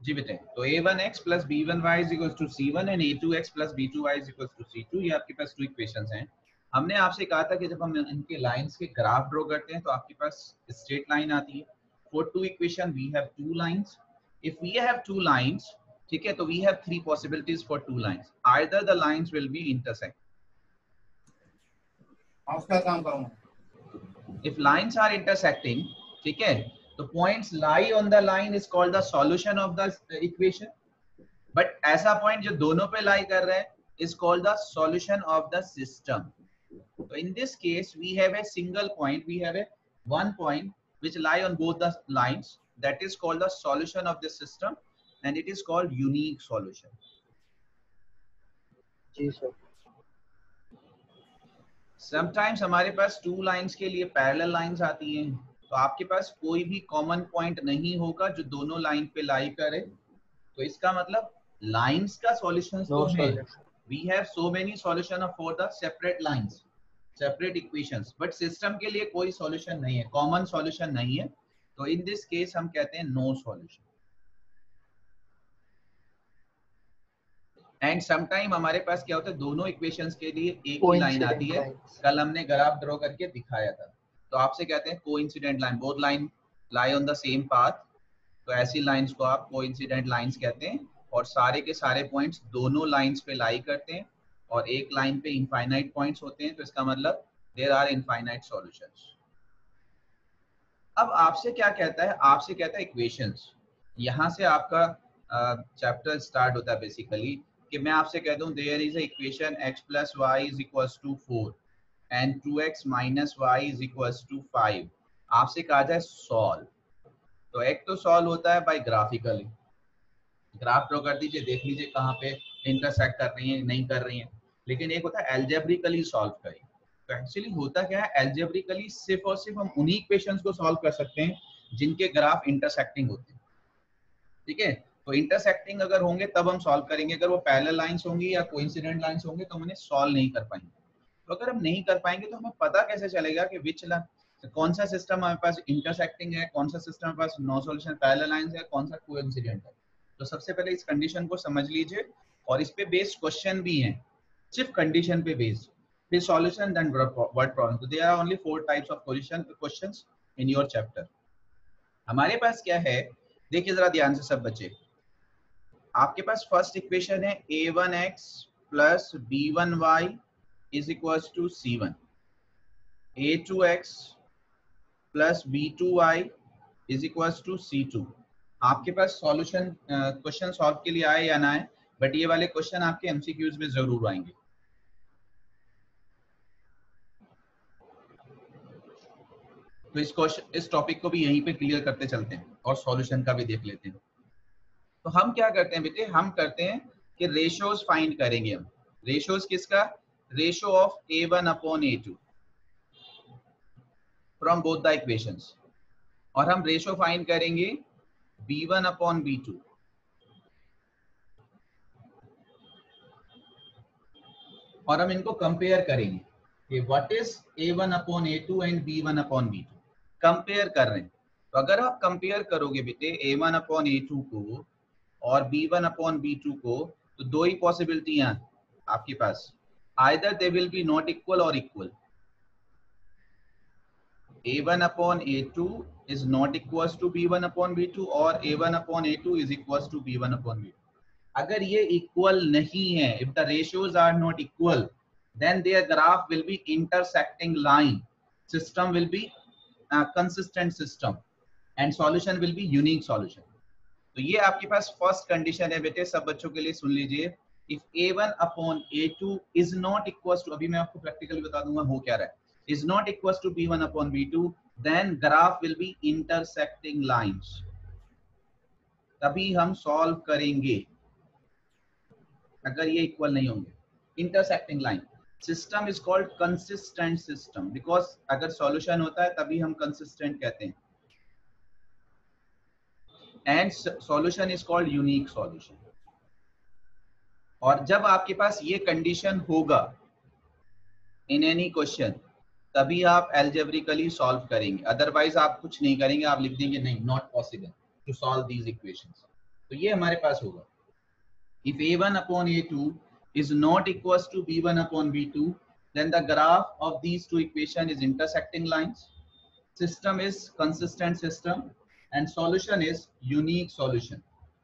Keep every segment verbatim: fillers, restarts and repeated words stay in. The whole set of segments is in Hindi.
जी बेटे, तो a one x plus b one y is equal to c one and a two x plus b two y is equal to c two. ये आपके पास टू इक्वेशंस हैं। हमने आपसे कहा था कि जब हम इनके लाइंस के ग्राफ ड्रॉ करते हैं तो आपके पास स्ट्रेट लाइन आती है। For two equation we have two lines. If we have two lines, ठीक है, तो we have three possibilities for two lines. Either the lines will be intersect. उसका काम करूंगा। इफ लाइंस आर इंटरसेक्टिंग, ठीक है, तो points lie on the line is called the solution of the equation. But ऐसा पॉइंट जो दोनों पे लाई कर रहे हैं is called the solution of the system. So in this case we have a single point, we have a one point which lie on both the lines, that is called the solution of the system and it is called unique solution. जी सर। Sometimes हमारे पास two lines के लिए parallel lines आती हैं, तो आपके पास कोई भी common point नहीं होगा जो दोनों line पे lie करे। तो इसका मतलब lines का solutions तो है। We have so many solution for the separate lines, separate equations, but system के लिए कोई solution नहीं है, common solution नहीं है। तो in this case हम कहते हैं no solution. And sometime हमारे पास क्या होता है, दोनों equations के लिए एक ही line आती है। कल हमने ग्राफ ड्रॉ करके दिखाया था, तो आपसे कहते हैं coincident line, both line lie on the same path। तो ऐसी lines को आप coincident lines कहते हैं और सारे के सारे पॉइंट्स दोनों लाइंस पे लाई करते हैं और एक लाइन पे इनफाइनाइट पॉइंट्स होते हैं, तो इसका मतलब देयर आर इनफाइनाइट सॉल्यूशंस। अब आपसे क्या कहता है, आपसे कहता है इक्वेशंस। यहाँ से आपका चैप्टर स्टार्ट होता है बेसिकली कि मैं आपसे कह दूं there is a equation x plus y is equals to four and two x minus y is equals to five. आपसे कहा जाए सॉल्व, तो एक तो सॉल्व होता है बाय ग्राफिकली, ग्राफ ड्रॉ कर दीजिए, देख लीजिए कहाँ पे इंटरसेक्ट कर रही हैं नहीं कर रही हैं। लेकिन एक होता है एल्जेब्रिकली सॉल्व करें। तो एक्चुअली होता क्या है, एल्जेब्रिकली सिर्फ और सिर्फ हम उन्हीं इक्वेशंस को सॉल्व कर सकते हैं जिनके ग्राफ इंटरसेक्टिंग होते हैं, ठीक है। तो इंटरसेक्टिंग अगर होंगे तब हम सॉल्व करेंगे, अगर वो पैरेलल लाइंस होंगी या कोइंसिडेंट लाइंस होंगे तो हम उन्हें सॉल्व नहीं कर पाएंगे। तो अगर हम नहीं कर पाएंगे तो हमें पता कैसे चलेगा कि विच कौन सा सिस्टम हमारे पास इंटरसेक्टिंग है, कौन सा सिस्टम हमारे पास नो सॉल्यूशन पैरेलल लाइंस है, कौन सा कोइंसिडेंट है। तो सबसे पहले इस कंडीशन को समझ लीजिए और इस पे बेस्ड क्वेश्चन भी हैं, सिर्फ कंडीशन पे बेस्ड, फिर सॉल्यूशन देन वर्ड प्रॉब्लम। तो there are only four types of question questions in your chapter. हमारे पास क्या है, देखिए जरा ध्यान से सब बच्चे। आपके पास फर्स्ट इक्वेशन है a one x plus b one y is equals to c one, a two x plus b two y is equals to c two. आपके पास सॉल्यूशन क्वेश्चन सॉल्व के लिए आए या ना आए, बट ये वाले क्वेश्चन आपके एमसीक्यूज में जरूर आएंगे। तो इस क्वेश्चन इस टॉपिक को भी यहीं पे क्लियर करते चलते हैं और सॉल्यूशन का भी देख लेते हैं। तो हम क्या करते हैं बेटे, हम करते हैं कि रेशियोज फाइंड करेंगे। हम रेशियोज किसका, ratio of a one upon a two from both the equations, और हम रेशियो फाइंड करेंगे b one upon b two. और हम इनको कंपेयर करेंगे कि what is a one upon a two and b one upon b two, compare कर रहे हैं। तो अगर आप कंपेयर करोगे बेटे a one upon a two को और b one upon b two को, तो दो ही पॉसिबिलिटी हैं आपके पास, either they will be not equal और equal. A one upon a two is not equals to b one upon b two और a one upon a two is equals to b one upon b two. अगर ये इक्वल नहीं है, if the ratios are not equal, then their graph will be intersecting line, system will be a consistent system and solution will be unique solution। तो ये आपके पास फर्स्ट कंडीशन है बेटे, सब बच्चों के लिए सुन लीजिए। if a one upon a two is not equals to, अभी मैं आपको प्रैक्टिकली बता दूंगा हो क्या रहा है, is not equals to b one upon b two, then graph will be intersecting lines, तभी हम सॉल्व करेंगे। अगर ये इक्वल नहीं होंगे, intersecting line, system is called consistent system because अगर सॉल्यूशन होता है तभी हम consistent कहते हैं, and solution is called unique solution। और जब आपके पास ये कंडीशन होगा in any question, तभी आप algebraically सॉल्व करेंगे, अदरवाइज आप कुछ नहीं करेंगे, आप लिख देंगे नहीं, not possible to solve these equations. तो ये हमारे पास होगा if a one upon a two is not equals to b one upon b two, then the graph of these two equation is intersecting lines, system is consistent system, and solution is unique solution.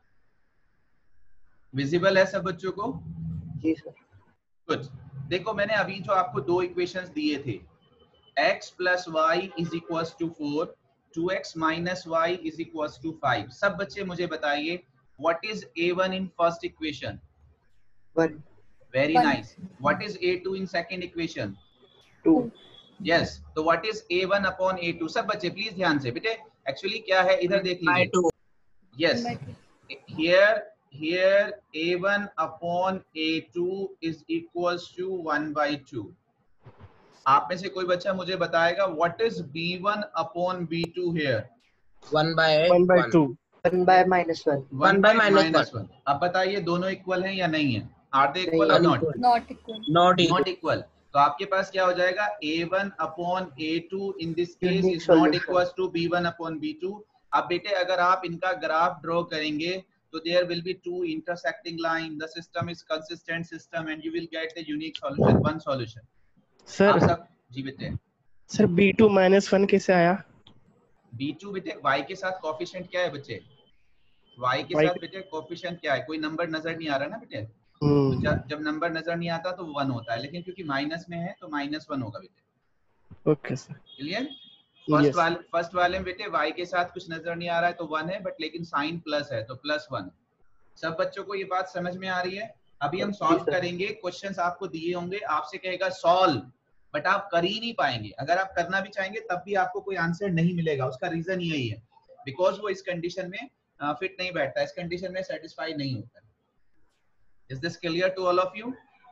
Visible है सब बच्चों को? जी सर। कुछ देखो, मैंने अभी जो आपको दो इक्वेशंस दिए थे, x plus y is equals to four, two x minus y is equals to five. सब बच्चे मुझे बताइए what is a one in first equation? One. Very One. nice. What is a two in second equation? Two. Yes. तो what is a one upon a two? सब बच्चे प्लीज ध्यान से, बेटे एक्चुअली क्या है इधर देख लीजिए. Yes. Here here a one upon a two is equals to one by two. आप में से कोई बच्चा मुझे बताएगा what is b one upon b two here? One by one by two. One by minus one. One by minus one. अब बताइए दोनों इक्वल हैं या नहीं है? Are they equal or not? Not equal. Not equal. Not equal. तो आपके पास क्या हो जाएगा? a one upon a two in this case Unique is not solution. equals to b one upon b two. अब बेटे अगर आप इनका ग्राफ ड्रॉ करेंगे तो there will be two intersecting line. The system is consistent system and you will get the unique solution, one solution. Sir आप सब जी बेटे. Sir b two minus one कैसे आया? b two बेटे y के साथ कोफिशिएंट क्या है बच्चे? y के Y साथ बेटे कोफिशिएंट क्या है? कोई नंबर नजर नहीं आ रहा ना बेटे? तो हम्म जब जब नंबर नजर नहीं आता तो वन होता है, लेकिन क्योंकि माइनस में है तो माइनस वन होगा बेटे. Okay sir. Clear? First Yes. वाले फर्स्ट वाले में बेटे y के साथ कुछ नजर नहीं आ रहा है तो वन है, बट लेकिन साइन प्लस है तो प्लस वन. सब बच्चों को ये बात समझ में आ रही है? अभी हम सॉल्व जी, सर। करेंगे. क्वेश्चंस आपको दिए होंगे, आपसे कहेगा सॉल्व, बट आप कर ही नहीं पाएंगे. अगर आप करना भी चाहेंगे तब भी आपको कोई आंसर नहीं मिलेगा. उसका रीजन यही है, बिकॉज वो इस कंडीशन में फिट नहीं बैठता, इस कंडीशन में सेटिस्फाई नहीं होता. Is this clear to all of you?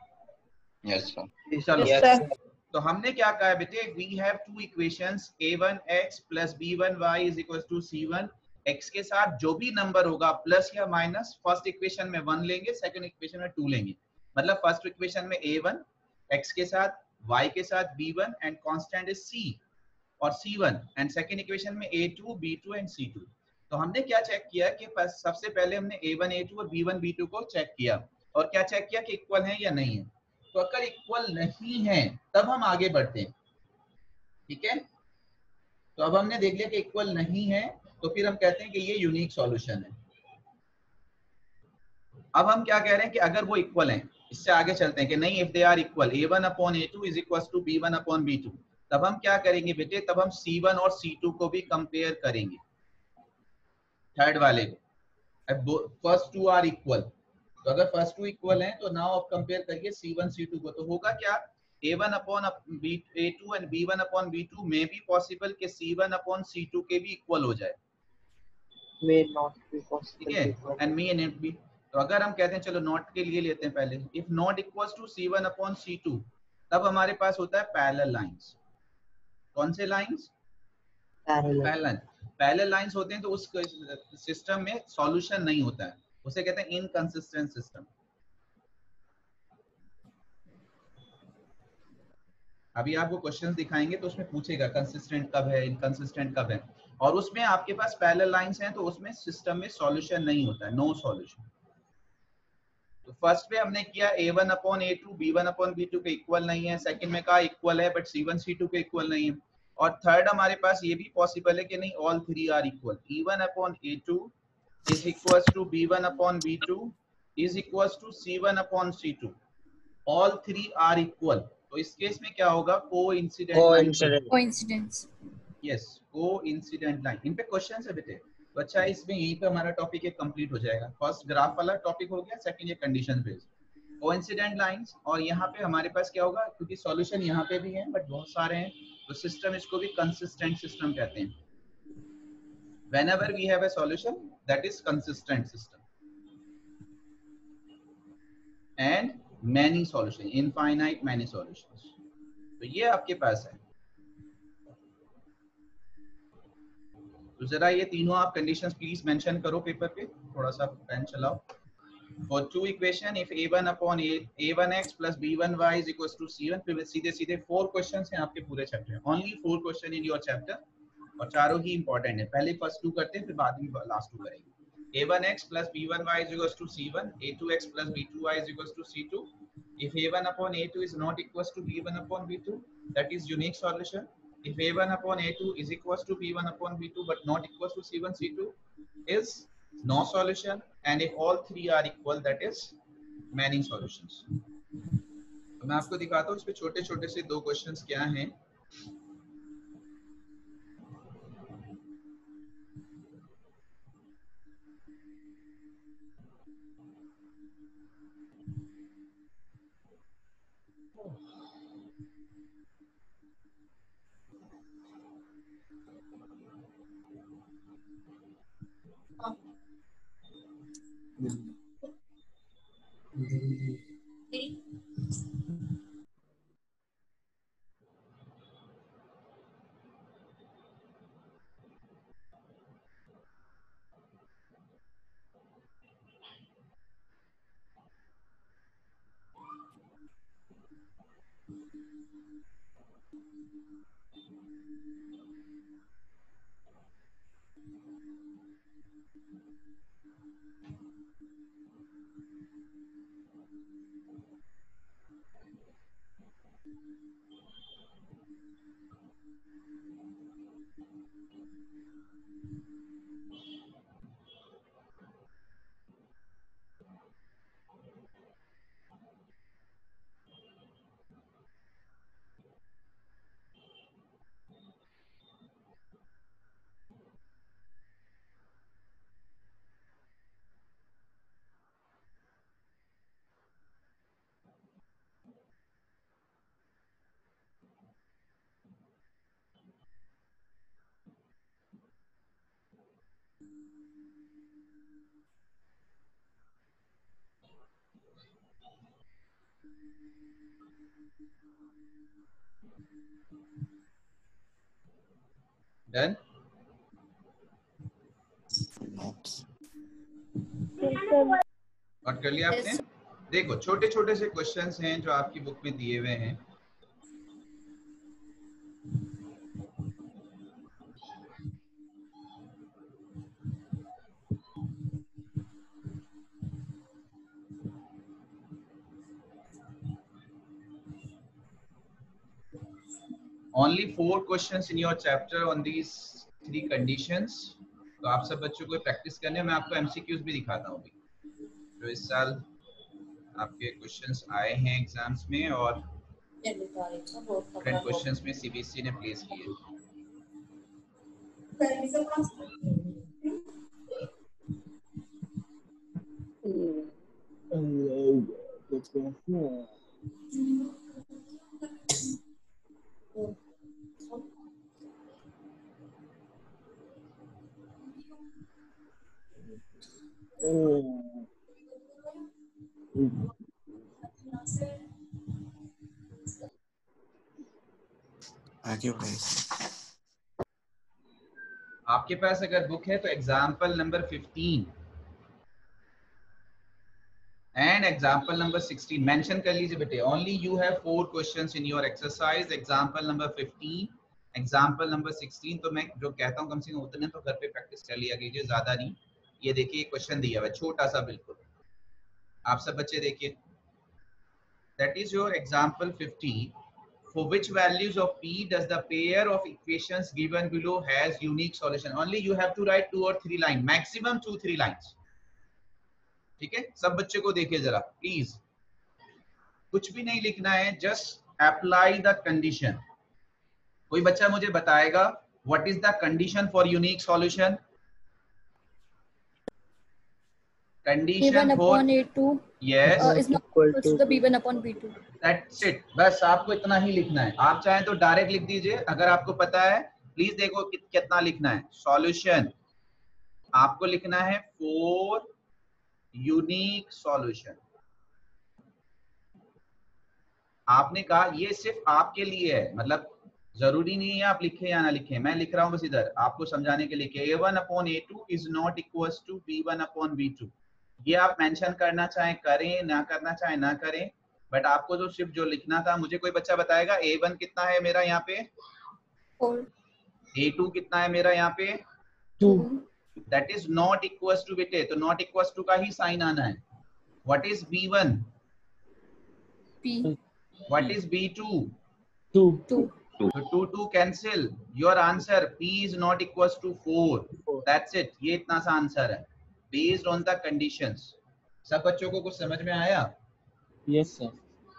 Yes sir. चलो. Yes, sir. तो हमने क्या कहा है बेटे? We have two equations a one x plus b one y is equals to c one. x के साथ जो भी नंबर होगा प्लस या माइनस, फर्स्ट इक्वेशन में वन लेंगे, सेकंड इक्वेशन में टू लेंगे. मतलब फर्स्ट इक्वेशन में a one, x के साथ, y के साथ b one and constant is c और c one, and second equation में a two, b two and c two. तो हमने क्या चेक किया कि सबसे पहले हमने a one, a two और b one, b two को चेक किया, और क्या चेक किया कि इक्वल है या नहीं है. तो अगर इक्वल नहीं है तब हम आगे बढ़ते हैं. ठीक है? तो अब हमने देख लिया कि इक्वल नहीं है, तो फिर हम कहते हैं कि ये यूनिक सॉल्यूशन है. अब हम क्या कह रहे हैं कि अगर वो इक्वल हैं, इससे आगे चलते हैं कि नहीं, if they are equal a one upon a two is equals to b one upon b two, तब हम क्या करेंगे बेटे? तब हम c one और c two को भी कंपेयर करेंगे, थर्ड वाले को. फर्स्ट टू आर इक्वल, तो अगर फर्स्ट टू इक्वल हैं तो नाउ आप कंपेयर करिए c one c two को. तो होगा क्या? a one upon b a two and b one upon b two may be possible कि c one upon c two के भी इक्वल हो जाए. May not be possible. ठीक है? And may and b. तो अगर हम कहते हैं, चलो नॉट के लिए लेते हैं पहले, if not equals to c one upon c two, तब हमारे पास होता है पैरेलल लाइंस. कौन से lines? Parallel. Parallel. Parallel lines होते हैं तो उस सिस्टम में सॉल्यूशन नहीं होता है, उसे कहते हैं इनकंसिस्टेंट सिस्टम. अभी आपको क्वेश्चंस दिखाएंगे तो उसमें पूछेगा कंसिस्टेंट कब है, इनकंसिस्टेंट कब है, और उसमें आपके पास पैरेलल लाइंस हैं तो उसमें सिस्टम में सॉल्यूशन नहीं होता है, नो सॉल्यूशन. तो फर्स्ट पे हमने किया a one upon a two, b one upon b two के इक्वल नहीं है. सेकंड में कहा इक्वल है but c one c two के इक्वल नहीं है. और थर्ड हमारे पास ये भी पॉसिबल है कि नहीं, all three are equal. e one upon a two is equals to b one upon b two is equals to c one upon c two. All three are equal. तो इस केस में क्या होगा? Coincident Coincident. Coincidence. Yes, coincident line. इन पे क्वेश्चंस है बेटे. तो अच्छा, इसमें यहीं पे हमारा टॉपिक एक कंप्लीट हो जाएगा. फर्स्ट ग्राफ वाला टॉपिक हो गया, सेकंड ये कंडीशन बेस्ड कोइंसिडेंट लाइंस. और यहाँ पे हमारे पास क्या होगा, क्योंकि सॉल्यूशन यहाँ पे भी है बट बहुत सारे हैं, तो सिस्टम इसको भी कंसिस्टेंट सिस्टम कहते हैं. whenever we have a solution that is consistent system and many solution, infinite many solutions. तो ये आपके पास है. तो जरा ये तीनों आप कंडीशंस प्लीज मेंशन करो पेपर पे, थोड़ा सा पेन चलाओ. For two equation, if a one upon a a one x plus b one y is equals to c one, फिर सीधे सीधे four questions हैं आपके पूरे चैप्टर में. Only four question in your chapter और चारों ही इंपॉर्टेंट है. पहले फर्स्ट टू करते हैं फिर बाद में लास्ट टू करेंगे. A one x plus B one y is equals to C one, A two x plus B two y is equals to C two. If A one upon A two is not equals to B one upon B two, that is unique solution. If A one upon A two is equals to B one upon B two but not equals to C one, C two, is no solution. And if all three are equal, that is many solutions. तो मैं आपको दिखाता हूँ इसमें छोटे छोटे से दो क्वेश्चंस क्या हैं. Done? नोट कर लिया आपने? देखो छोटे छोटे से क्वेश्चंस हैं जो आपकी बुक में दिए हुए हैं. Only four questions in your chapter on these three conditions. तो आप सब बच्चों को प्रैक्टिस करने हैं. मैं आपको एमसीक्यूज भी दिखाता हूँ अभी जो इस साल आपके क्वेश्चंस आए हैं एग्जाम्स में और डिफरेंट क्वेश्चंस में सीबीएसई ने प्लेस किए. आगे बढ़े. आपके पास अगर बुक है तो example number fifteen and example number sixteen mention कर लीजिए बेटे. Only you have four questions in your exercise. Example number fifteen, example number sixteen. तो मैं जो कहता हूँ कम से कम उतने तो घर पे प्रैक्टिस कर लिया कीजिए, ज्यादा नहीं. ये देखिए क्वेश्चन दिया हुआ है छोटा सा बिल्कुल. आप सब बच्चे देखिए. That is your example fifteen. For which values of p does the pair of equations given below has unique solution? Only you have to write two or three lines, maximum two three lines. ठीक है, सब बच्चे को देखिए जरा प्लीज. कुछ भी नहीं लिखना है, just apply the condition. कोई बच्चा मुझे बताएगा what is the condition for unique solution? Condition B one for upon A two yes uh, is not equal to the B one upon B two. That's it. बस आपको इतना ही लिखना है. आप चाहें तो डायरेक्ट लिख दीजिए. अगर आपको पता है प्लीज देखो कि, कितना लिखना है. सॉल्यूशन आपको लिखना है फोर यूनिक सॉल्यूशन. आपने कहा ये सिर्फ आपके लिए है, मतलब जरूरी नहीं है आप लिखे या ना लिखे. मैं लिख रहा हूं बस इधर आपको समझाने के लिए. A one upon a two is not equal to b one upon b two. ये आप मेंशन करना चाहें करें, ना करना चाहें ना करें, बट आपको जो सिर्फ जो लिखना था. मुझे कोई बच्चा बताएगा ए वन कितना है मेरा यहाँ पे, Four. ए टू कितना है मेरा यहाँ पे, two. That is not equals to बेटे, तो नॉट इक्वल्स टू का ही साइन आना है. What is b one? P. What is b two? two. Two. So two two cancel. Your answer P is not equals to four. That's it. ये इतना सा आंसर है based on the conditions. सब बच्चों को कुछ समझ में आया? Yes sir.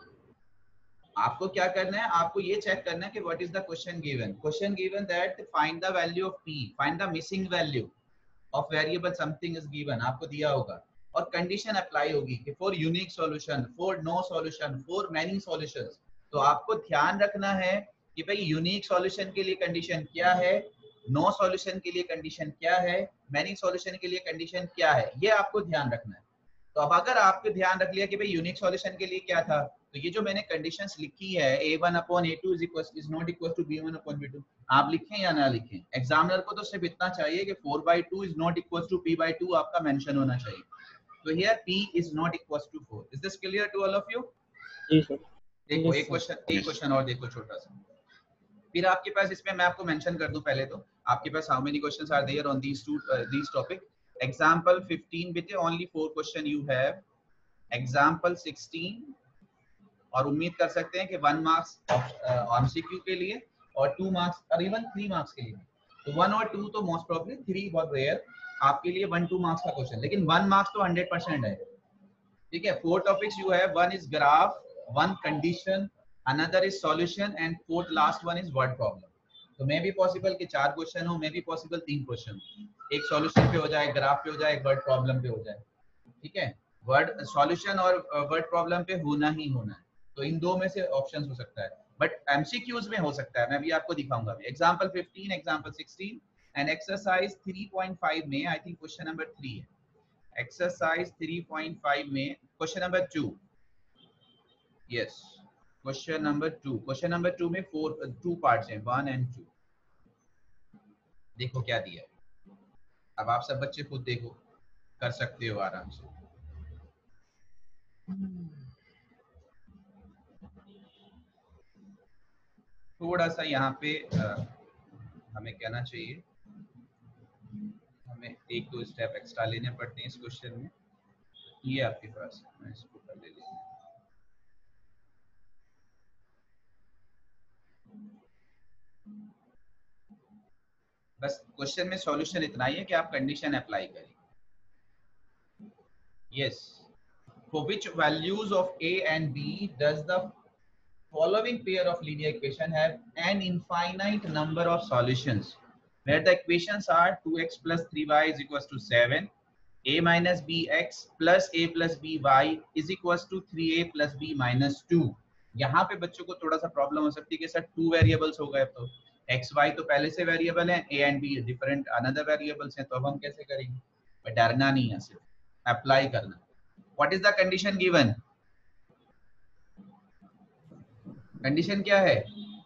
आपको क्या करना है, आपको ये चेक करना है कि what is the question given. Question given that find the value of P, find the missing value of variable something is given. आपको दिया होगा और condition apply होगी कि for unique solution, for no solution, for many solutions. तो आपको ध्यान रखना है कि भाई यूनिक सॉल्यूशन के लिए कंडीशन क्या है, नो सॉल्यूशन के लिए कंडीशन क्या है, मैनी सॉल्यूशन के लिए कंडीशन क्या है, ये आपको ध्यान रखना है. तो अब अगर आपको ध्यान रख लिया कि भाई यूनिक सॉल्यूशन के लिए क्या था, तो ये जो मैंने कंडीशंस लिखी है a one upon a two is equals is not equals to b one upon b two, आप लिखें या ना लिखें, एग्जामिनर को तो सिर्फ इतना चाहिए कि four by two is not equals to p by two आपका मेंशन होना चाहिए. तो here p is not equals to four. Is this clear to all of you? Yes sir. देखो Yes, एक क्वेश्चन एक क्वेश्चन और देखो छोटा सा. फिर आपके पास इसमें मैं आपको मेंशन कर दूं पहले तो आपके पास how many questions are there on these two these topic. Example fifteen बेटे only four question you have. Example sixteen और उम्मीद कर सकते हैं कि वन मार्क्स एमसीक्यू के लिए और टू मार्क्स और इवन थ्री मार्क्स के लिए. तो वन और टू तो मोस्ट प्रोबेबली, थ्री बहुत रेयर आपके लिए वन टू मार्क्स का क्वेश्चन, लेकिन वन मार्क्स तो हंड्रेड परसेंट है. ठीक है, four topics you have. One is graph, one condition, another is solution and fourth last one is word problem. तो मे भी पॉसिबल कि चार क्वेश्चन हो, मे भी पॉसिबल तीन क्वेश्चन, एक सॉल्यूशन पे हो जाए, ग्राफ पे हो जाए, एक वर्ड प्रॉब्लम पे हो जाए. ठीक है, वर्ड सॉल्यूशन और वर्ड प्रॉब्लम पे होना ही होना है. तो इन दो में से ऑप्शंस हो सकता है, बट एमसीक्यूज में हो सकता है. मैं भी आपको दिखाऊंगा. Example fifteen, example sixteen and exercise three point five में I think question number three है. एक्सरसाइज थ्री पॉइंट फाइव में question number two. Yes, question number two. Question number two में four uh, two parts हैं, one and two. देखो क्या दिया है. अब आप सब बच्चे खुद देखो, कर सकते हो आराम से. थोड़ा सा यहाँ पे आ, हमें कहना चाहिए, हमें एक दो स्टेप एक्स्ट्रा लेने पड़ते हैं इस क्वेश्चन में. ये आपके पास है, मैं इसको कर ले लेता हूँ. बस क्वेश्चन में सॉल्यूशन इतना ही है कि आप कंडीशन अप्लाई करें. Yes, for which values of a and b does the following pair of linear equation have an infinite number of solutions where the equations are two x plus three y is equals to seven, a minus bx plus a plus by is equals to three a plus b minus two. यहाँ पे बच्चों को थोड़ा सा प्रॉब्लम हो सकती है कि सर टू वेरिएबल्स हो गए, तो एक्स वाई तो पहले से वेरिएबल है, a and b different another variables हैं, तो अब हम कैसे करेंगे. बट डरना नहीं है, सिर्फ अप्लाई करना. What is the condition given? Condition क्या है?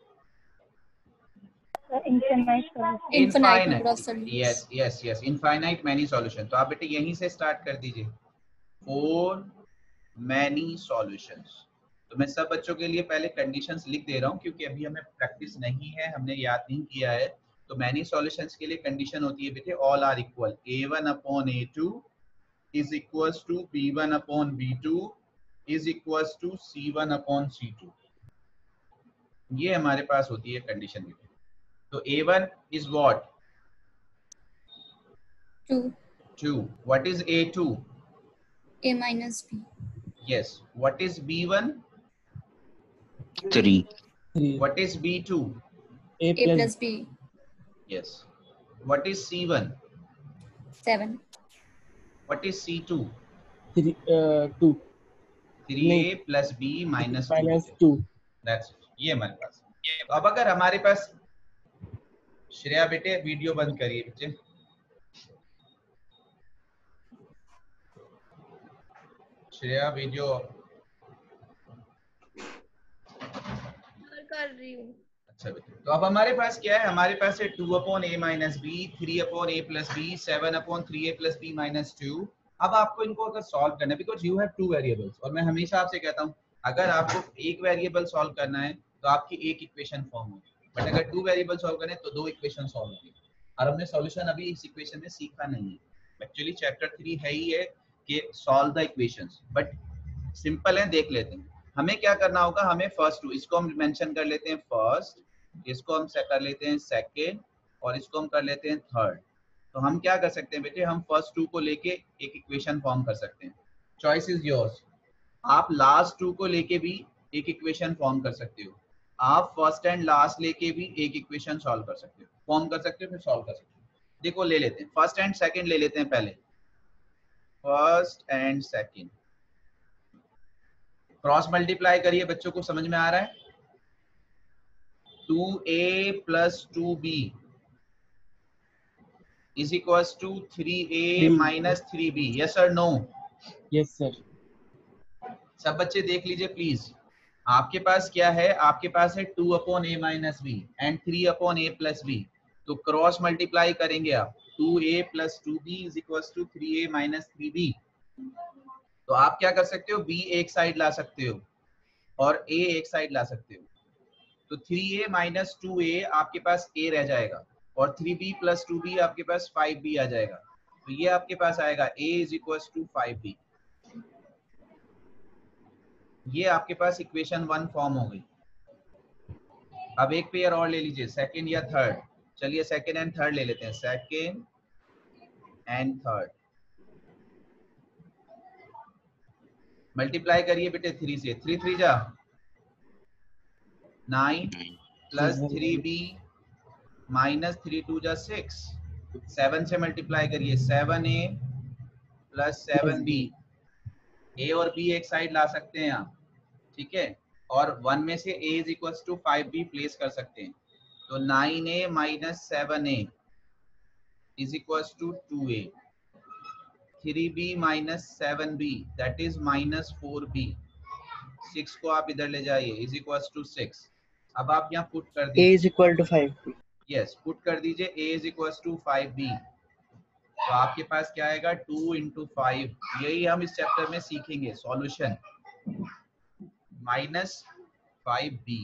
Infinite number of solutions. Yes yes yes, infinite many solution. तो आप बेटे यहीं से स्टार्ट कर दीजिए, फॉर मैनी सॉल्यूशंस. तो मैं सब बच्चों के लिए पहले कंडीशंस लिख दे रहा हूँ क्योंकि अभी हमें प्रैक्टिस नहीं है, हमने याद नहीं किया है. तो मैनी सॉल्यूशंस के लिए कंडीशन होती है बेटे all are equal, a one upon a two is equals to b one upon b two is equals to c one upon c two. ये हमारे पास होती है कंडीशन बेटे. तो a one is what? Two. Two. What is a two? A minus B. Yes. What is b one? three, Three. What is B two? A A plus plus B. Yes. What is C one? Seven. What is C two? three. Uh, two. three A plus B minus two. Minus two. That's it. ये हमारे पास. तो अब अगर हमारे पास, श्रेया बेटे वीडियो बंद करिए बच्चे. श्रेया वीडियो कर रही हूँ. अच्छा बेटे, तो अब हमारे पास क्या है? हमारे पास है two upon a minus b, three upon a plus b, seven upon three a plus b minus two. अब आपको इनको अगर सॉल्व करना है, because you have two variables, और मैं हमेशा आपसे कहता हूँ अगर आपको एक वेरिएबल सॉल्व करना है तो आपकी एक इक्वेशन फॉर्म होगी, बट अगर टू वेरिएबल सॉल्व करना है तो दो इक्वेशन सॉल्व होगी. और हमने सॉल्यूशन अभी इस इक्वेशन में सीखा नहीं है. एक्चुअली चैप्टर थ्री है ही है कि solve the equations, but simple है, देख लेते हैं. हमें क्या करना होगा, हमें फर्स्ट टू इसको हम मेंशन कर लेते हैं फर्स्ट, इसको हम कर लेते हैं सेकंड, और इसको हम कर लेते हैं थर्ड. तो हम क्या कर सकते हैं बेटे, हम फर्स्ट टू को लेके एक इक्वेशन फॉर्म कर सकते हैं. Choice is yours. आप लास्ट टू को लेके भी एक इक्वेशन फॉर्म कर सकते हो, आप फर्स्ट एंड लास्ट लेके भी एक इक्वेशन सॉल्व कर सकते हो, फॉर्म कर सकते हो, फिर सॉल्व कर सकते हो. देखो ले लेते हैं फर्स्ट एंड सेकंड ले लेते हैं पहले. First and second cross multiply करिए, बच्चों को समझ में आ रहा है. Two a plus two b is equals to three a minus three b. yes or no? Yes sir. सब बच्चे देख लीजिए प्लीज. आपके पास क्या है, आपके पास है two upon a minus b and three upon a plus b. तो क्रॉस मल्टीप्लाई करेंगे आप, two a plus two b is equals to three a minus three b. तो आप क्या कर सकते हो, b एक साइड ला सकते हो और a एक साइड ला सकते हो. तो three a minus two a आपके पास a रह जाएगा और three b plus two b आपके पास फाइव बी आ जाएगा. तो ये आपके पास आएगा a is equals to five b. ये आपके पास इक्वेशन वन फॉर्म हो गई. अब एक पेयर और ले लीजिए, सेकंड या थर्ड. चलिए सेकंड एंड थर्ड ले लेते हैं. सेकंड एंड थर्ड मल्टीप्लाई करिए बेटे थ्री से. थ्री थ्री जा nine plus three b minus three two जा सिक्स. सेवन से मल्टीप्लाई करिए. Seven a plus seven b. A और बी एक साइड ला सकते हैं आप, ठीक है. और वन में से a is equals to five b place कर सकते हैं. तो nine a minus seven a is equals to two a. Three b minus seven b that is minus four b. Six को आप इधर ले जाइए इज इक्वल्स टू सिक्स. अब आप यहाँ पुट कर A दीजिए. is equal to five. यस yes, पुट कर दीजिए a is equals to five b. तो आपके पास क्या आएगा, टू इंटू फाइव. यही हम इस चैप्टर में सीखेंगे solution. Minus five b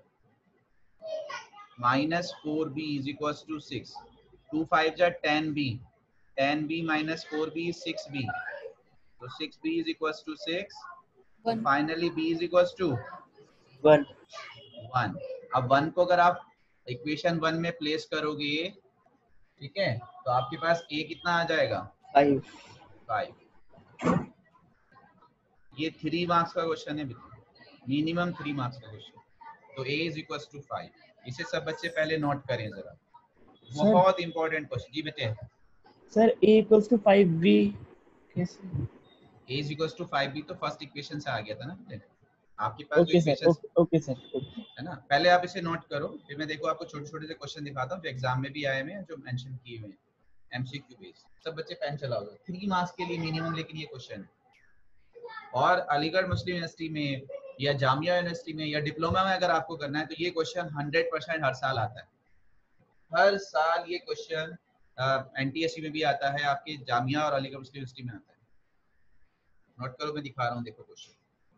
minus four b is equals to six. Two five जा ten b. Ten b minus four b is six b. तो six b is equals to six. One. Finally b is equals to One. One. अब वन को अगर आप इक्वेशन वन में प्लेस करोगे, ठीक है, तो आपके पास a कितना आ जाएगा, Five. फाइव. ये थ्री मार्क्स का क्वेश्चन है, मिनिमम थ्री मार्क्स का क्वेश्चन. तो a is equals to five. इसे सब बच्चे पहले नोट करें जरा, बहुत इंपॉर्टेंट क्वेश्चन. जी बेटे. Sir, A equals to five B. कैसे? a is equals to five b तो फर्स्ट इक्वेशन से आ गया था ना बेटे. आपके पास Okay जो sir. Equation Okay, okay sir. Okay. है ना, पहले आप इसे नोट करो, फिर मैं देखो आपको छोटे छोटे से क्वेश्चन दिखाता हूँ जो एग्जाम में भी आए हुए हैं, जो मेंशन किए हुए हैं एमसीक्यू बेस. सब बच्चे पेन चलाओ, थ्री मार्क्स के लिए मिनिमम, लेकिन ये क्वेश्चन है. और अलीगढ़ मुस्लिम यूनिवर्सिटी में या जामिया यूनिवर्सिटी में या डिप्लोमा में अगर आपको करना है तो ये क्वेश्चन हंड्रेड परसेंट हर साल आता है. हर साल ये क्वेश्चन एनटीएससी में भी आता है, आपके जामिया और अलीगढ़ मुस्लिम यूनिवर्सिटी में आता है. नोट करो, मैं दिखा रहा हूँ, देखो question.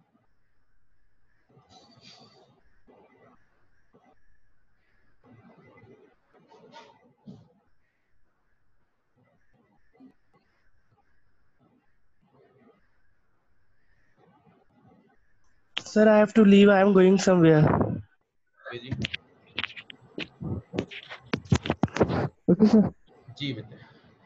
Sir, I have to leave. I am going somewhere. जी Okay sir. जी बेटे.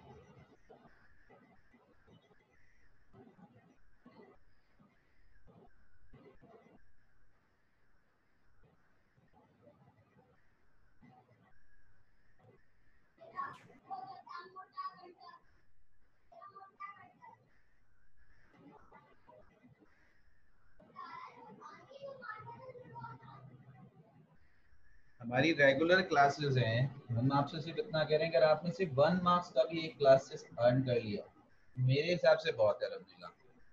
हमारी रेगुलर क्लासेस हैं, हम आपसे सिर्फ इतना कह रहे हैं, अगर आपने सिर्फ वन मार्क्स का भी एक क्लासेस अर्न कर लिया, मेरे हिसाब से बहुत है अल्हम्दुलिल्लाह.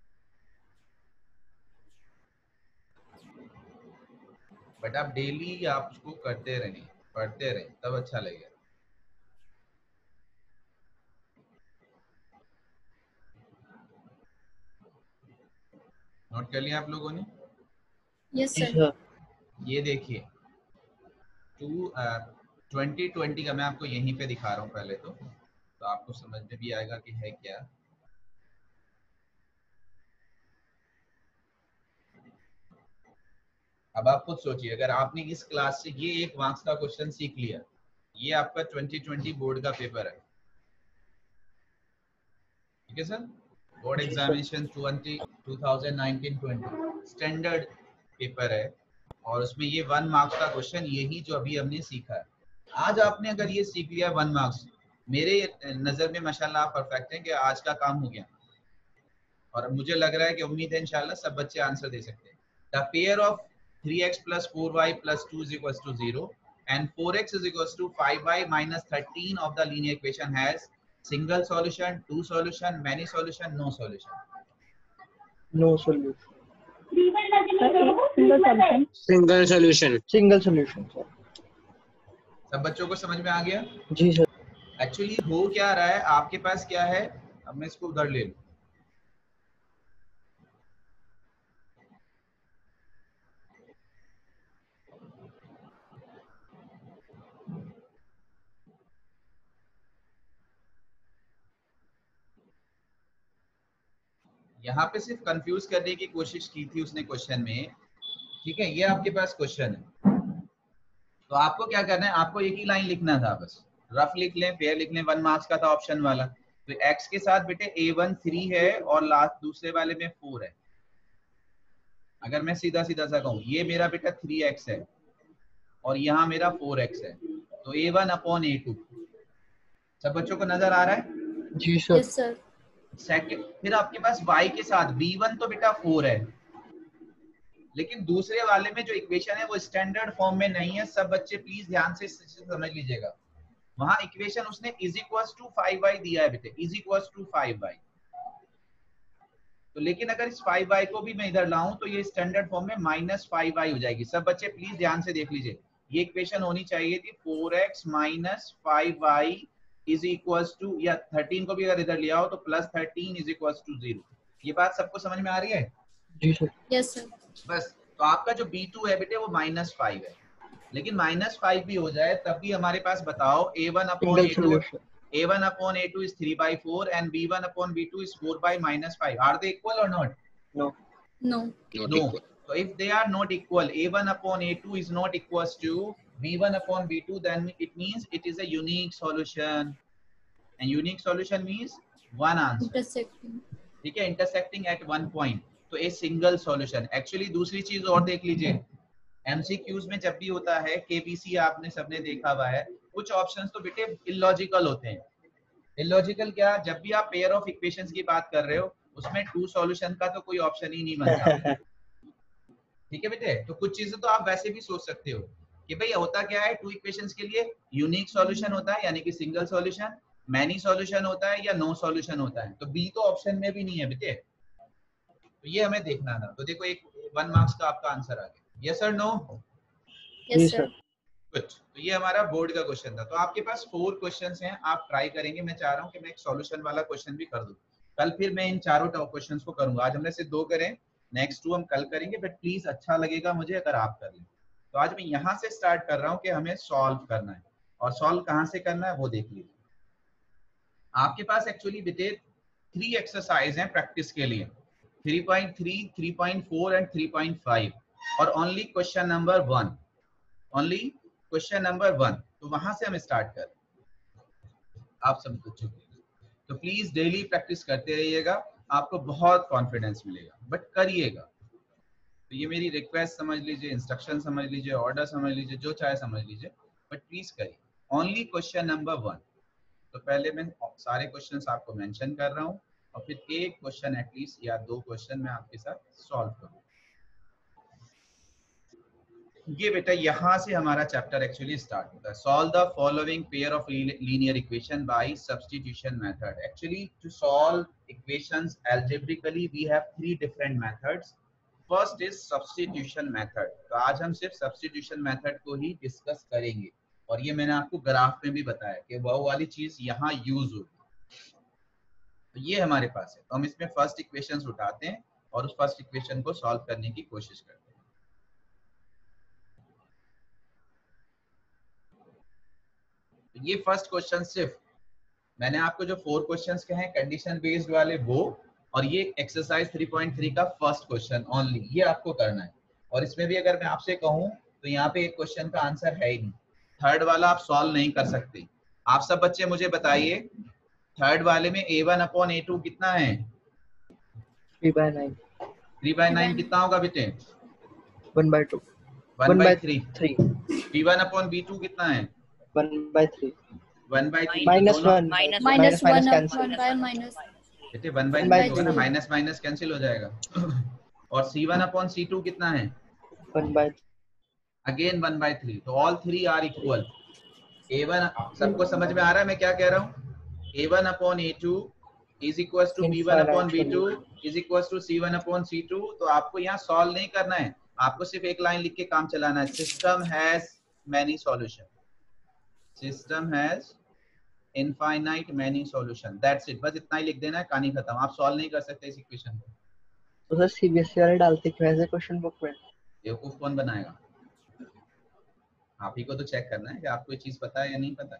बट आप डेली आप उसको करते रहें, पढ़ते रहें, तब अच्छा लगेगा. नोट कर लिया आप लोगों ने? Yes Yes, sir. sir. ये देखिए, टू ट्वेंटी ट्वेंटी का मैं आपको यहीं पे दिखा रहा हूँ पहले तो तो आपको समझ में भी आएगा कि है क्या। अब आप खुद सोचिए, अगर आपने इस क्लास से ये एक मार्क्स का क्वेश्चन सीख लिया, ये आपका ट्वेंटी ट्वेंटी बोर्ड का पेपर है, ठीक है सर, बोर्ड जी sir. Examination twenty two thousand nineteen twenty standard paper है, और उसमें ये वन मार्क्स का क्वेश्चन यही जो अभी हमने सीखा है। आज आपने अगर ये सीख लिया वन मार्क्स, मेरे नजर में माशाल्लाह आप परफेक्ट हैं कि आज का काम हो गया, और मुझे लग रहा है कि उम्मीद है इंशाल्लाह सब बच्चे आंसर दे सकते हैं। The pair of three x plus four y plus two is equals to zero and four x is equals to five y minus thirteen of the linear equation has single solution, two solution, many solution, no solution. No solution. Single solution. Single solution, sir. सब बच्चों को समझ में आ गया? जी सर। एक्चुअली हो क्या रहा है, आपके पास क्या है, अब मैं इसको उधर ले लूं। यहाँ पे सिर्फ कंफ्यूज करने की कोशिश की थी उसने क्वेश्चन में, ठीक है। ये आपके पास क्वेश्चन है, तो आपको क्या करना है, आपको एक ही लाइन लिखना था, बस रफ लिख लें, फेयर लिख लें, वन मार्क्स का था ऑप्शन वाला। तो x के साथ बेटे ए वन थ्री है और लास्ट दूसरे वाले में फोर है। अगर मैं सीधा सीधा सा कहूँ, ये मेरा बेटा थ्री एक्स है और यहाँ मेरा फोर एक्स है, तो a one upon a two. सब बच्चों को नजर आ रहा है? जी सर। Yes sir. सेकंड, फिर आपके पास y के साथ बी वन तो बेटा फोर है, लेकिन दूसरे वाले में जो इक्वेशन है वो स्टैंडर्ड फॉर्म में नहीं है। सब बच्चे प्लीज ध्यान से समझ लीजिएगा, वहां इक्वेशन उसने is equals to five y दिया है बेटे, is equals to five y. तो लेकिन अगर इस फाइव वाई को भी मैं इधर लाऊं तो ये स्टैंडर्ड फॉर्म में माइनस फाइव वाई हो जाएगी। सब बच्चे प्लीज ध्यान से देख लीजिए, ये इक्वेशन होनी चाहिए थी four x minus five y is equals to, या थर्टीन को भी अगर इधर लिया हो तो plus thirteen is equals to zero. ये बात सबको समझ में आ रही है? जी सर। Yes sir. बस, तो आपका जो बी टू है बेटे वो माइनस फाइव है, लेकिन माइनस फाइव भी हो जाए तब भी हमारे पास बताओ a one upon a two, a one upon a two is three by four and b one upon b two is four by minus five. Are they equal or not? No. No. Not No. equal. So if they are not equal, a one upon a two is not equals to b one upon b two, then it means it is a unique solution. And unique solution means one answer. Intersecting. ठीक है, intersecting at one point. तो a single solution. Actually दूसरी चीज और देख लीजिए, एमसीक्यूज में जब भी होता है, केबीसी आपने सबने देखा हुआ है, कुछ ऑप्शंस तो बेटे इलॉजिकल होते हैं। इलॉजिकल क्या, जब भी आप पेयर ऑफ इक्वेशंस की बात कर रहे हो उसमें टू सॉल्यूशन का तो कोई ऑप्शन ही नहीं बनता। ठीक है बेटे, तो कुछ चीजें तो आप वैसे भी सोच सकते हो कि भाई होता क्या है, टू इक्वेशंस के लिए यूनिक सॉल्यूशन होता है यानी कि सिंगल सॉल्यूशन, मैनी सॉल्यूशन होता है या नो सॉल्यूशन होता है। तो बी तो ऑप्शन में भी नहीं है बेटे, तो ये हमें देखना था। तो देखो एक वन मार्क्स का आपका आंसर आ गया, यस और नो? Yes sir. कुछ, तो ये हमारा बोर्ड का क्वेश्चन था। तो आपके पास फोर क्वेश्चंस हैं, आप ट्राई करेंगे। मैं चाह रहा हूँ कि मैं एक सॉल्यूशन वाला क्वेश्चन भी कर दूं, कल फिर मैं इन चारों क्वेश्चंस को करूंगा। आज हमने सिर्फ दो करें, नेक्स्ट टू हम कल करेंगे, बट प्लीज अच्छा लगेगा मुझे अगर आप कर लें। तो आज मैं यहाँ से स्टार्ट कर रहा हूँ कि हमें सॉल्व करना है, और सॉल्व कहाँ से करना है वो देख लीजिए। आपके पास एक्चुअली बेटे थ्री एक्सरसाइज हैं प्रैक्टिस के लिए, three point three, three point four and three point five, और only question number one, only question number one. तो वहां से हम स्टार्ट कर आप सब बच्चों के लिए। तो प्लीज डेली प्रैक्टिस करते रहिएगा, आपको बहुत कॉन्फिडेंस मिलेगा, बट करिएगा। तो ये मेरी रिक्वेस्ट समझ लीजिए, इंस्ट्रक्शन समझ लीजिए, ऑर्डर समझ लीजिए, जो चाहे समझ लीजिए, बट प्लीज करिए। Only question number one. तो पहले मैं सारे क्वेश्चंस आपको मेंशन कर रहा हूँ, और फिर एक क्वेश्चन एटलीस्ट या दो क्वेश्चन मैं आपके साथ सॉल्व करूँ। ये बेटा यहाँ से हमारा चैप्टर एक्चुअली स्टार्ट होता है। Solve the following pair of linear equation by substitution method. Actually to solve equations algebraically we have three different methods. First is substitution method. तो आज हम सिर्फ सब्स्टिट्यूशन मेथड को ही डिस्कस करेंगे, और ये मैंने आपको ग्राफ में भी बताया कि वो वाली चीज यहाँ यूज होगी। तो ये हमारे पास है, तो हम इसमें फर्स्ट इक्वेशंस उठाते हैं और उस फर्स्ट इक्वेशन को सॉल्व करने की कोशिश करते हैं। ये फर्स्ट क्वेश्चन सिर्फ मैंने आपको जो फोर क्वेश्चंस कहे हैं कंडीशन बेस्ड वाले वो, और ये एक्सरसाइज थ्री पॉइंट थ्री का फर्स्ट क्वेश्चन ओनली, ये आपको करना है। और इसमें भी अगर मैं आपसे कहूं तो यहाँ पे एक क्वेश्चन का आंसर है ही नहीं, थर्ड वाला आप सॉल्व नहीं कर सकते। आप सब बच्चे मुझे बताइए थर्ड वाले में a one upon a two कितना है? Three by nine. Three by nine कितना होगा बेटे? One by two. One by three. Three. B one upon b two कितना है? One by three. One by three. Minus one. Minus minus one cancel. One by minus बेटे one by One by three होगा ना, three। माइनस माइनस कैंसिल हो जाएगा। और c one upon c two कितना है? One by again one by three. तो all three are equal. A one सबको समझ में आ रहा है मैं क्या कह रहा हूँ? A one upon a two is equal to b one upon b two is equal to c one upon c two. तो आपको यहाँ सॉल्व नहीं करना है, आपको सिर्फ एक लाइन लिख के काम चलाना है, system has many solution, system has infinite many solution, that's it. बस इतना ही लिख देना है, कहानी खत्म। आप सॉल्व नहीं कर सकते इस इक्वेशन को। तो सर सीबीएसई वाले डालते क्यों ऐसे क्वेश्चन बुक में? बेवकूफ कौन बनाएगा? आप ही को तो चेक करना है कि आपको ये चीज पता है या नहीं पता।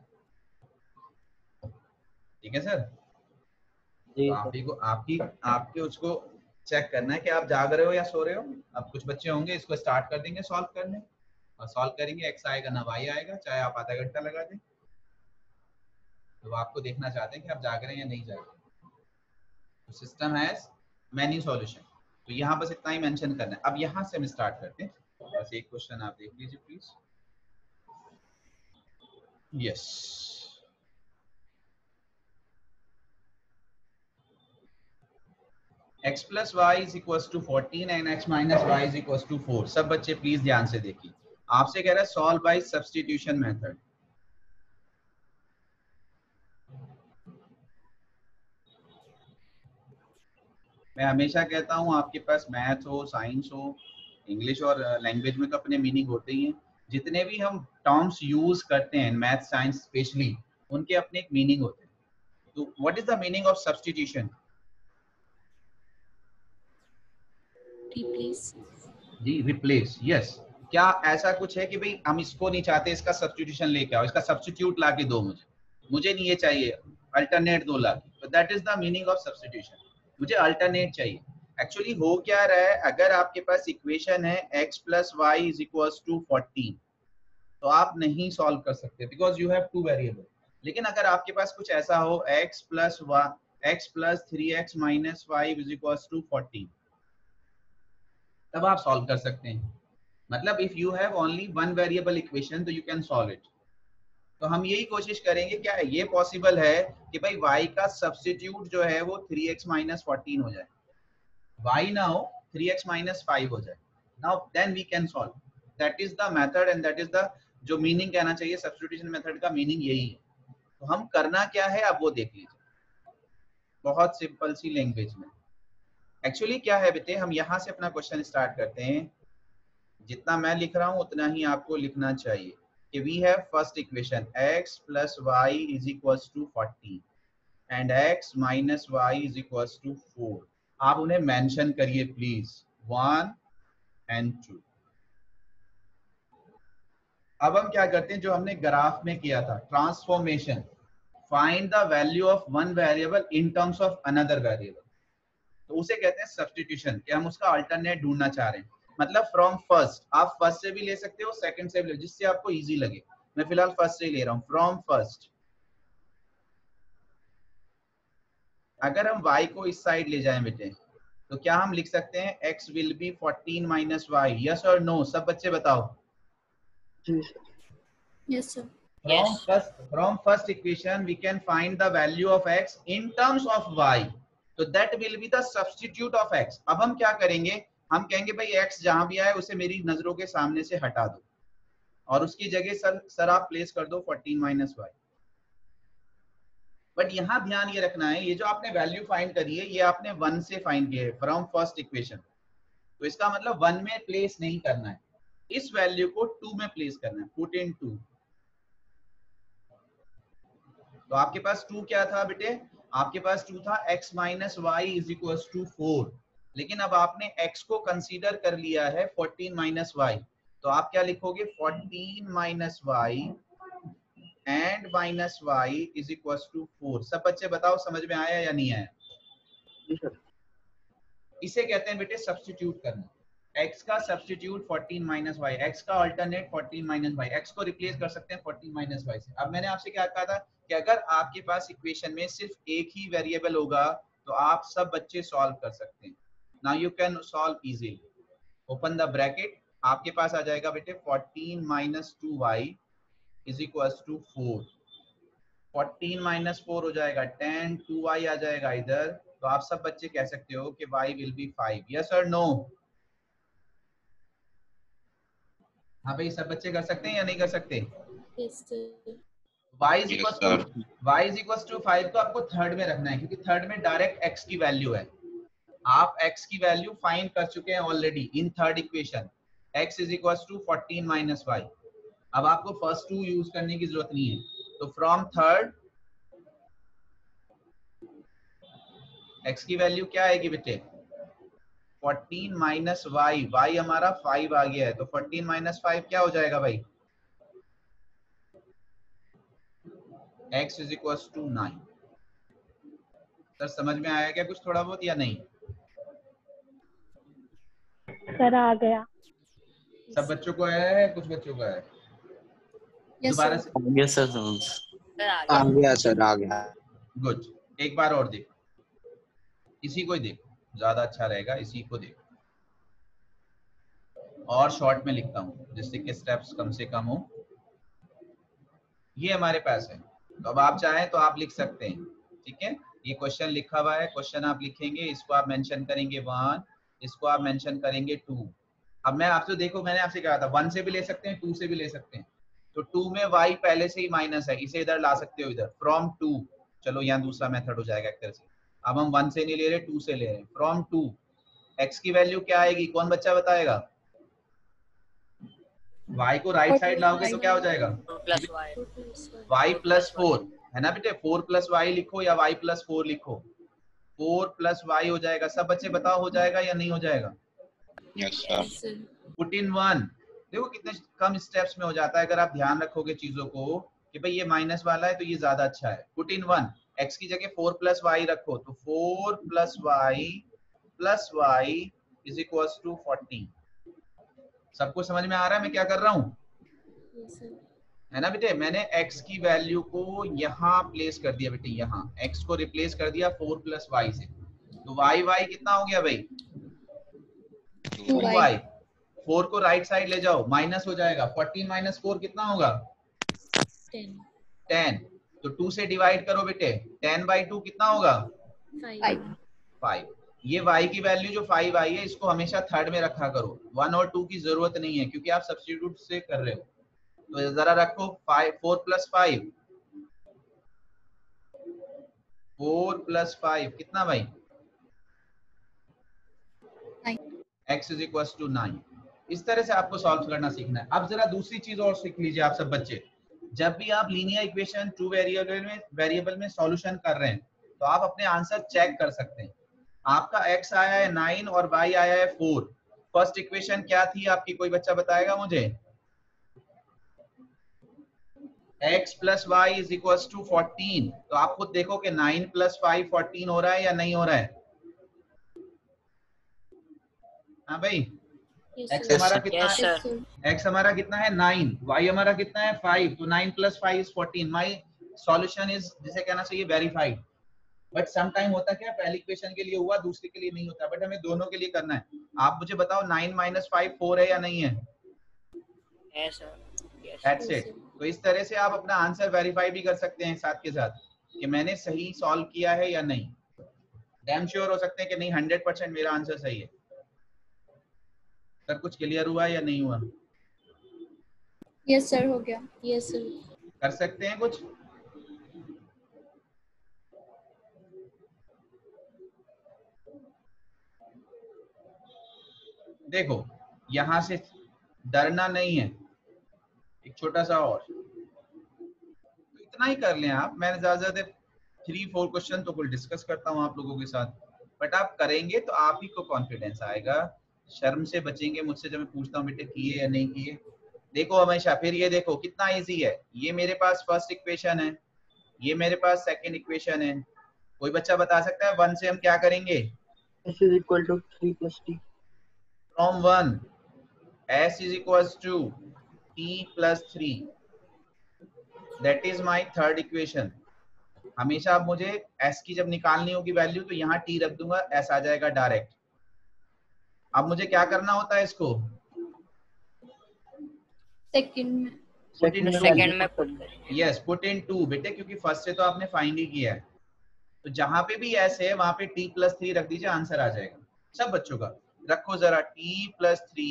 ठीक है सर? जी तो आप ही को आपकी आपके उसको चेक करना है कि आप जाग रहे हो या सो रहे हो। अब कुछ बच्चे होंगे इसको स्टार्ट कर देंगे सॉल्व करने, और सॉल्व करेंगे, एक्स आएगा ना वाई आएगा, चाहे आप आधा घंटा लगा दें। तो आपको देखना चाहते हैं कि आप जाग रहे हैं या नहीं जाग रहे। तो सिस्टम हैज मैनी सॉल्यूशन, तो यहाँ बस इतना ही मेंशन करना है। अब यहाँ से हम स्टार्ट करते हैं। बस एक क्वेश्चन आप देख लीजिए please. Yes, x plus y is equals to fourteen and x minus y is equals to four। सब बच्चे प्लीज ध्यान से देखिए, आपसे कह रहा है सॉल्व बाय सब्स्टिट्यूशन मेथड। मैं हमेशा कहता हूं आपके पास मैथ हो, साइंस हो, इंग्लिश और लैंग्वेज में तो अपने मीनिंग होते ही हैं। जितने भी हम टर्म्स यूज करते हैं मैथ साइंस स्पेशली, उनके अपने एक मीनिंग होते हैं। तो what is the meaning of substitution? Replace. जी, रिप्लेस। यस। क्या ऐसा कुछ है कि भाई हम इसको नहीं चाहते, इसका सब्स्टिट्यूशन लेके आओ, इसका सब्स्टिट्यूट लाके दो, मुझे मुझे नहीं ये चाहिए, अल्टरनेट दो लाके। तो that is the meaning of substitution, मुझे अल्टरनेट चाहिए। एक्चुअली हो क्या रहा है, अगर आपके पास इक्वेशन है x plus y is equals to fourteen, तो आप नहीं सॉल्व कर सकते because you have two variable. लेकिन अगर आपके पास कुछ ऐसा हो x plus x plus three x minus five is equals to fourteen, तब आप सॉल्व कर सकते हैं। मतलब if you have only one variable equation तो यू कैन सॉल्व इट। तो हम यही कोशिश करेंगे, क्या ये पॉसिबल है कि भाई y का सब्स्टिट्यूट जो है वो थ्री एक्स माइनस फोर्टीन हो जाए, y ना हो थ्री एक्स माइनस फाइव हो जाए। Now then we can solve. That is the method and that is the जो मीनिंग कहना चाहिए सब्स्टिट्यूशन मेथड का, मीनिंग यही है। तो हम करना क्या है अब वो देख लीजिए, बहुत सिंपल सी लैंग्वेज में। एक्चुअली क्या है बेटे, हम यहाँ से अपना क्वेश्चन स्टार्ट करते हैं। जितना मैं लिख रहा हूँ उतना ही आपको लिखना चाहिए कि we have first equation x plus y is equals to fourteen and x minus y is equals to four. आप उन्हें मेंशन करिए प्लीज, वन एंड टू। अब हम क्या करते हैं, जो हमने ग्राफ में किया था transformation, find the value of one variable in terms of another variable, तो उसे कहते हैं सब्स्टिट्यूशन, कि हम उसका अल्टरनेट ढूंढना चाह रहे हैं। मतलब फ्रॉम फर्स्ट, आप फर्स्ट से भी ले सकते हो, सेकंड से भी ले, जिससे आपको इजी लगे। मैं फिलहाल फर्स्ट से ही ले रहा हूं, फ्रॉम फर्स्ट। अगर हम y को इस साइड ले जाएं बेटे, तो क्या हम लिख सकते हैं x will be fourteen minus y? Yes और नो? सब बच्चे बताओ। जी sir. Yes sir. From first from first equation we can find the value of x in terms of y, so that will be the substitute of x। अब हम क्या करेंगे, हम कहेंगे भाई x जहां भी आए उसे मेरी नजरों के सामने से हटा दो और उसकी जगह सर सर आप प्लेस कर दो फोर्टीन माइनस वाई। बट यहाँ ध्यान ये रखना है, ये जो आपने वैल्यू फाइंड करी है ये आपने वन से फाइंड किया है, फ्रॉम फर्स्ट इक्वेशन। तो इसका मतलब वन में प्लेस नहीं करना है, इस वैल्यू को टू में प्लेस करना है, पुट इन टू। तो आपके पास टू क्या था बेटे, आपके पास टू था x minus y is equal to four, लेकिन अब आपने x को कंसीडर कर लिया है फोर्टीन माइनस वाई, तो आप क्या लिखोगे, fourteen minus y and minus y is equal to four. सब बच्चे बताओ समझ में आया या नहीं आया? इसे कहते हैं बेटे सब्स्टिट्यूट करना। x का substitute fourteen minus y, x का alternate fourteen minus y, x को रिप्लेस कर सकते हैं फोर्टीन माइनस वाई से। अब मैंने आपसे क्या कहा था कि अगर आपके पास इक्वेशन में सिर्फ एक ही वेरिएबल होगा तो आप सब बच्चे सॉल्व कर सकते हैं। Now you can solve easily. Open the bracket, आपके पास आ जाएगा बेटे fourteen minus two y is equal to four. Fourteen minus four हो जाएगा टेन, टू वाई आ जाएगा इधर, तो आप सब बच्चे कह सकते हो कि y will be five. Yes और नो? हाँ भाई, सब बच्चे कर सकते हैं या नहीं कर सकते? Yes, sir. y is Yes, equal sir. To y is equal to five को आपको थर्ड में रखना है, क्योंकि थर्ड में डायरेक्ट x की वैल्यू है। आप x की वैल्यू फाइंड कर चुके हैं already in third equation, x is equal to fourteen minus y. अब आपको फर्स्ट टू यूज करने की जरूरत नहीं है, तो फ्रॉम थर्ड x की वैल्यू क्या आएगी बेटे? फोर्टीन माइनस वाई, वाई हमारा फाइव आ गया है, तो फोर्टीन माइनस फाइव क्या हो जाएगा भाई? x is equal to nine. Sir समझ में आया क्या कुछ थोड़ा बहुत या नहीं? सर आ गया। सब बच्चों को आया है, कुछ बच्चों को आया है? Yes, दोबारा sir. से यस सर समझ। आ गया सर, आ गया। गुड। एक बार और देखो, इसी को ही देखो, ज्यादा अच्छा रहेगा, इसी को देखो। और शॉर्ट में लिखता हूँ जिससे कि स्टेप्स कम से कम हो। ये हमारे पास है, तो अब आप चाहें तो आप लिख सकते हैं, ठीक है? ये क्वेश्चन लिखा हुआ है, क्वेश्चन आप लिखेंगे, इसको आप मेंशन करेंगे वन, इसको आप मेंशन करेंगे टू। अब मैं आपसे देखो, मैंने आपसे कहा था वन से भी ले सकते हैं, टू से भी ले सकते हैं। तो टू में y पहले से ही माइनस है, इसे इधर ला सकते हो, इधर फ्रॉम टू। चलो यहाँ दूसरा मेथड हो जाएगा एक तरह से। अब हम वन से नहीं ले रहे, टू से ले रहे हैं। फ्रॉम टू x की वैल्यू क्या आएगी? कौन बच्चा बताएगा? y को राइट साइड लाओगे तो क्या हो जाएगा? Two plus one. y plus four है ना बेटे, फोर प्लस वाई लिखो या y प्लस फोर लिखो, फोर प्लस वाई हो जाएगा। सब बच्चे बताओ हो जाएगा या नहीं हो जाएगा? Yes, sir. Yes, sir. Put in one. देखो कितने कम स्टेप्स में हो जाता है अगर आप ध्यान रखोगे चीजों को कि भाई ये माइनस वाला है तो ये ज्यादा अच्छा है। पुट इन वन, x की जगह फोर प्लस वाई रखो, तो four plus y plus y is equal to fourteen. सबको समझ में आ रहा है मैं क्या कर रहा हूँ? Yes, sir. है ना बेटे? मैंने x की वैल्यू को यहाँ प्लेस कर दिया बेटे, यहाँ x को रिप्लेस कर दिया फोर प्लस वाई से, तो y y कितना हो गया भाई? Two two y. Y. Four को राइट साइड ले जाओ, माइनस हो जाएगा। फोर्टीन माइनस फोर कितना होगा? Ten. टेन। तो टू से डिवाइड करो बेटे, टेन बाई टू कितना होगा? Five. फाइव। ये y की वैल्यू जो फाइव आई है इसको हमेशा थर्ड में रखा करो, वन और टू की जरूरत नहीं है क्योंकि आप सब्स्टिट्यूट से कर रहे हो। तो जरा रखो five, four plus five, four plus five कितना भाई? Nine. x is equal to nine. इस तरह से आपको सॉल्व करना सीखना है। अब जरा दूसरी चीज और सीख लीजिए आप सब बच्चे, जब भी आप लीनियर इक्वेशन टू वेरिएबल में वेरिएबल में सॉल्यूशन कर रहे हैं तो आप अपने आंसर चेक कर सकते हैं। आपका x आया है नाइन और y आया है फोर। फर्स्ट इक्वेशन क्या थी आपकी? कोई बच्चा बताएगा मुझे? x plus y is equal to fourteen. तो आप खुद देखो कि नाइन प्लस फाइव फोर्टीन हो रहा है या नहीं हो रहा है? हाँ भाई, Yes, x sir. हमारा कितना Yes, है? sir. x हमारा कितना है? नाइन। y हमारा कितना है? फाइव। तो nine plus five is fourteen. My solution is, जिसे कहना चाहिए वेरीफाइड। बट सम टाइम होता क्या, पहली इक्वेशन के लिए हुआ दूसरे के लिए नहीं होता, बट हमें दोनों के लिए करना है। आप मुझे बताओ नाइन माइनस फाइव फोर है या नहीं है? Yes, sir. Yes. That's Yes, it. sir. तो इस तरह से आप अपना आंसर वेरीफाई भी कर सकते हैं साथ के साथ कि मैंने सही सॉल्व किया है या नहीं। डैम श्योर हो सकते हैं कि नहीं हंड्रेड परसेंट मेरा आंसर सही है। सर कुछ क्लियर हुआ या नहीं हुआ? Yes, sir. हो गया. Yes, sir. कर सकते हैं कुछ? देखो यहां से डरना नहीं है, एक छोटा सा और, तो इतना ही कर लें आप। मैंने ज्यादा ज्यादा थ्री फोर क्वेश्चन तो कुल डिस्कस करता हूँ आप लोगों के साथ, बट आप करेंगे तो आप ही को कॉन्फिडेंस आएगा, शर्म से बचेंगे मुझसे जब मैं पूछता हूँ बेटे किए या नहीं किए। देखो हमेशा, फिर ये देखो कितना इजी है, ये मेरे पास फर्स्ट इक्वेशन है, ये मेरे पास सेकंड इक्वेशन है। कोई बच्चा बता सकता है वन से हम क्या करेंगे? S is equal to three plus T. From one S is equals to T plus three, that is my third equation. हमेशा अब मुझे S की जब निकालनी होगी वैल्यू तो यहाँ T रख दूंगा, S आ जाएगा डायरेक्ट। अब मुझे क्या करना होता है इसको? सेकंड में Put in two. सेकंड में पुट करेंगे। यस, पुट इन टू बेटे, क्योंकि फर्स्ट से तो आपने फाइंड ही किया है, तो जहां पे भी S है वहां पे T प्लस थ्री रख दीजिए, आंसर आ जाएगा। सब बच्चों का रखो जरा, T plus three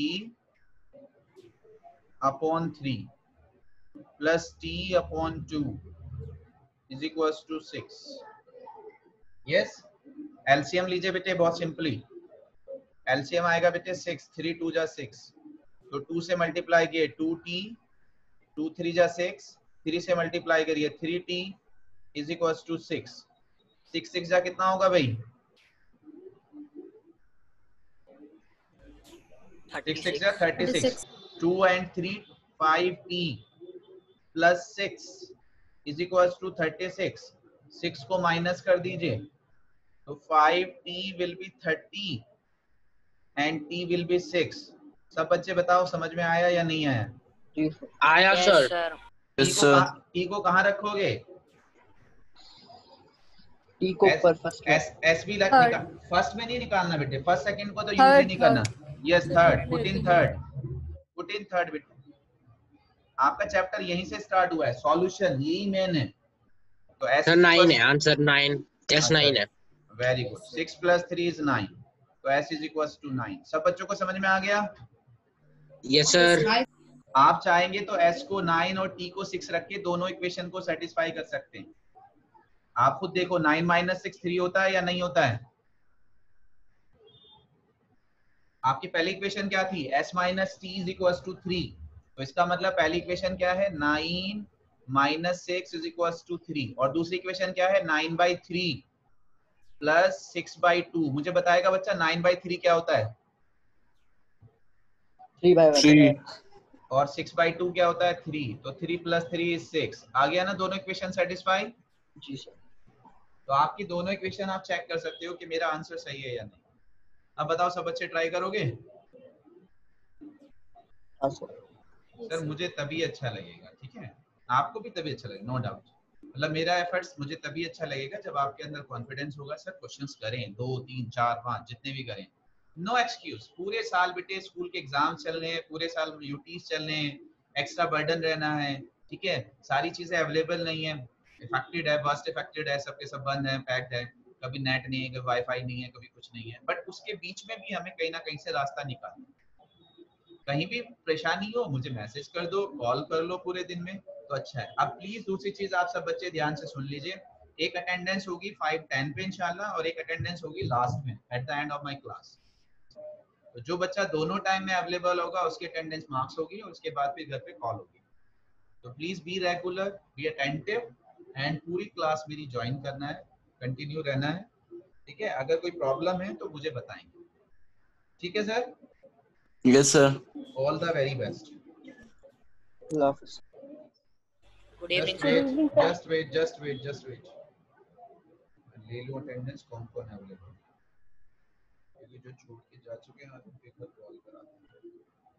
upon three plus T upon two is equals to six. Yes, LCM लीजिए बेटे, बहुत सिंपली एलसीएम आएगा बेटे सिक्स, थ्री टू जा सिक्स, तो टू से मल्टीप्लाई किए टू टी, टू थ्री जा सिक्स, थ्री से मल्टीप्लाई करिए three t is equals to six, six six जा कितना होगा भाई? सिक्स सिक्स जा thirty six, two and three five t plus six is equals to thirty six, six को माइनस कर दीजिए तो five t will be thirty and t will be six. सब बच्चे बताओ समझ में आया या नहीं आया? जी सर। आया Yes, sir. sir. T Yes, को sir. कहाँ- टी को कहाँ रखोगे? T को एस ऊपर फर्स्ट में। एस एस भी लग Third. निकाल, फर्स्ट में नहीं निकालना बेटे, फर्स्ट सेकंड को तो यूज Third, ही नहीं करना। Yes, third, put in Third. Third, put in third बेटे। आपका चैप्टर यहीं से स्टार्ट हुआ है, सॉल्यूशन यही मेन है। तो एस सर नाइन है आंसर, नाइन एस नाइन है। Very good, six plus three is nine, तो s is equals to nine. सब बच्चों को समझ में आ गया? Yes sir. आप चाहेंगे तो s को नाइन और t को सिक्स रख के दोनों इक्वेशन को सेटिस्फाई कर सकते हैं। आप खुद देखो, नाइन माइनस सिक्स थ्री होता है या नहीं होता है? आपकी पहली इक्वेशन क्या थी? s minus t is equals to three, तो इसका मतलब पहली इक्वेशन क्या है? Nine minus six is equals to three, और दूसरी इक्वेशन क्या है? Nine by three plus six by two. मुझे बताएगा बच्चा नाइन बाई थ्री क्या होता है? Three by one. Three. और सिक्स बाई टू क्या होता है? थ्री, तो three plus three is six. आ गया ना दोनों इक्वेशन सेटिस्फाई? जी सर। तो आपकी दोनों इक्वेशन आप चेक कर सकते हो कि मेरा आंसर सही है या नहीं। अब बताओ सब बच्चे ट्राई करोगे? हाँ सर। सर मुझे तभी अच्छा लगेगा, ठीक है, आपको भी तभी अच्छा लगेगा, नो डाउट। मतलब मेरा एफर्ट्स मुझे तभी अच्छा लगेगा जब आपके अंदर कॉन्फिडेंस होगा। सर क्वेश्चंस करें, दो तीन चार पांच जितने भी करें, नो एक्सक्यूज। पूरे साल बेटे स्कूल के एग्जाम चल रहे हैं, पूरे साल यूटीज चल रहे हैं, एक्स्ट्रा बर्डन रहना है, ठीक है, सारी चीजें अवेलेबल नहीं है, इफेक्टेड है, बस्ट इफेक्टेड है, सबके सब बंद है, पैक्ड है, कभी नेट नहीं है, कभी वाईफाई नहीं है, कभी कुछ नहीं है, बट उसके बीच में भी हमें कहीं ना कहीं से रास्ता निकालना है। कहीं भी परेशानी हो मुझे मैसेज कर दो, कॉल कर लो पूरे दिन में, तो अच्छा है। अब प्लीज दूसरी चीज आप सब बच्चे ध्यान से सुन लीजिए, एक अटेंडेंस होगी फाइव टेन पे इंशाल्लाह, और एक अटेंडेंस होगी लास्ट में at the end of my class. तो जो बच्चा दोनों टाइम में अवेलेबल होगा उसकी अटेंडेंस मार्क्स होगी, और उसके बाद फिर घर पे कॉल होगी। तो please be regular, be attentive, and पूरी क्लास मेरी ज्वाइन करना है, कंटिन्यू रहना है, ठीक है। अगर कोई प्रॉब्लम है तो मुझे बताएंगे, ठीक है sir? Yes, sir. All the very best. अल्लाह हाफिज़। Good evening just sir. Wait just wait just wait just wait ले लो अटेंडेंस, कौन कौन है अवेलेबल, क्योंकि जो छूट के जा चुके हैं उनके घर कॉल करा दें।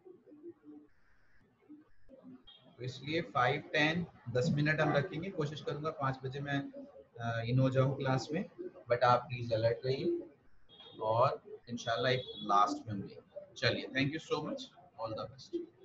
तो इसलिए फाइव टेन दस मिनट हम रखेंगे, कोशिश करूंगा पाँच बजे मैं इन हो जाऊं क्लास में, बट आप प्लीज अलर्ट रहिए और इंशाल्लाह एक लास्ट में मिलेंगे। चलिए, thank you so much, all the best.